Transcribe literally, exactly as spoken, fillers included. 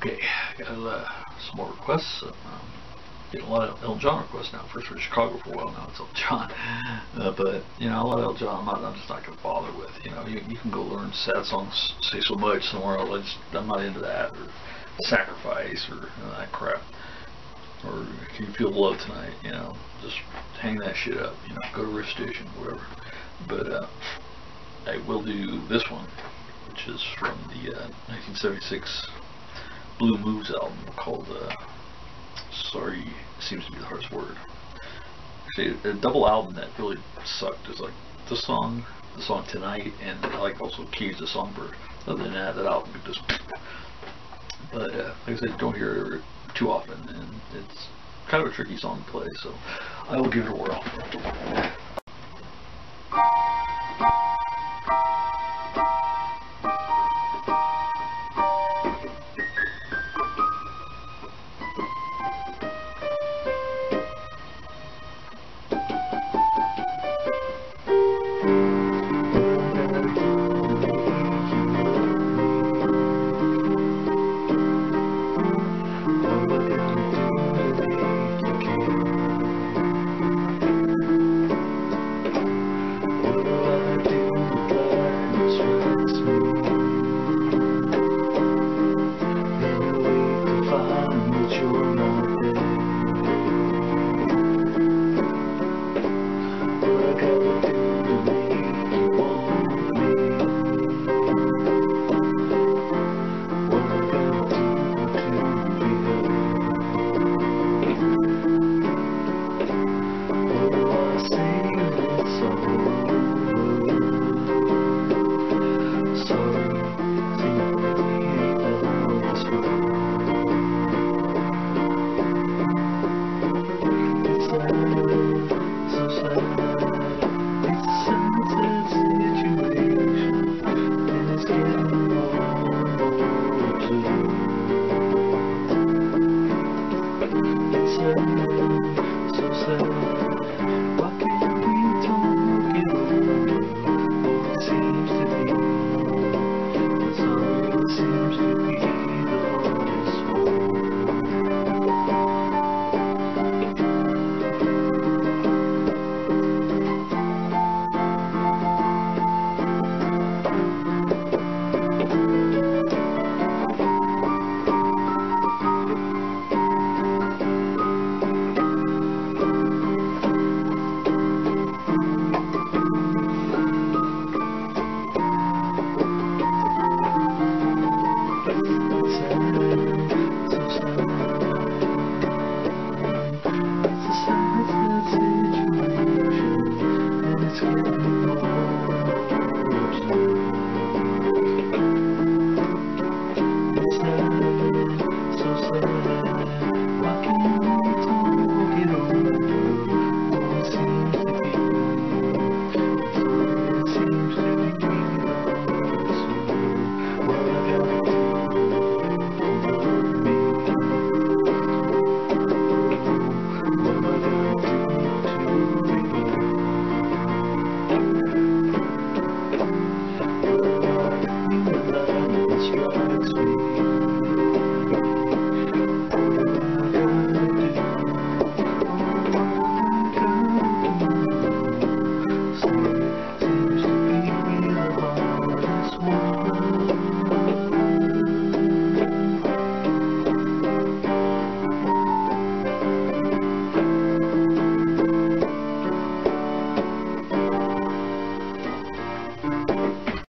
Okay, got uh, some more requests. Um, getting a lot of Elton John requests now. First for Chicago for a while, now it's Elton John. Uh, but you know, a lot of Elton John, I'm, not, I'm just not going to bother with. You know, you, you can go learn sad songs, Say So Much somewhere else. I just, I'm not into that. Or Sacrifice, or you know, that crap. Or Can You Feel Love Tonight? You know, just hang that shit up. You know, go to Riff Station, whatever. But uh, I will do this one, which is from the uh, nineteen seventy-six Blue Moves album called uh, Sorry Seems to Be the Hardest Word. Actually, a double album that really sucked is like this song, the song Tonight, and I like also Keys to Songbird. Other than that, that album could just. But uh, like I said, don't hear it too often, and it's kind of a tricky song to play, so I will give it a whirl.